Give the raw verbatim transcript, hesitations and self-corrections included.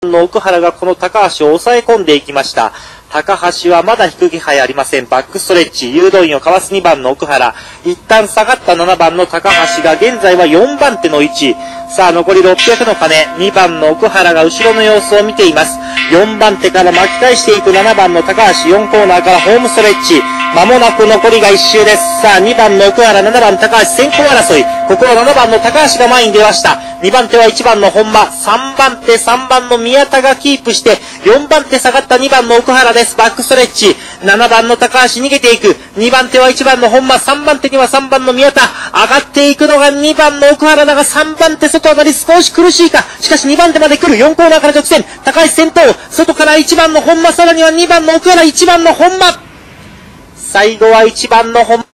の奥原がこの高橋を抑え込んでいきました。高橋はまだ引く気配ありません。バックストレッチ、誘導員をかわすにばんの奥原。一旦下がったななばんの高橋が現在はよんばん手の位置。さあ残りろっぴゃくの鐘。にばんの奥原が後ろの様子を見ています。よんばん手から巻き返していくななばんの高橋。よんコーナーからホームストレッチ。まもなく残りがいっ周です。さあにばんの奥原、ななばん高橋先行争い。ここはななばんの高橋が前に出ました。にばん手はいちばんの本間。さんばん手さんばんの宮田がキープして、よんばん手下がったにばんの奥原です。バックストレッチ。ななばんの高橋逃げていく。にばん手はいちばんの本間。さんばん手にはさんばんの宮田。上がっていくのがにばんの奥原だがさんばん手外当たり少し苦しいか。しかしにばん手まで来る。よんコーナーから直線。高橋先頭。外からいちばんの本間。さらにはにばんの奥原。いちばんの本間。最後はいちばんの本間。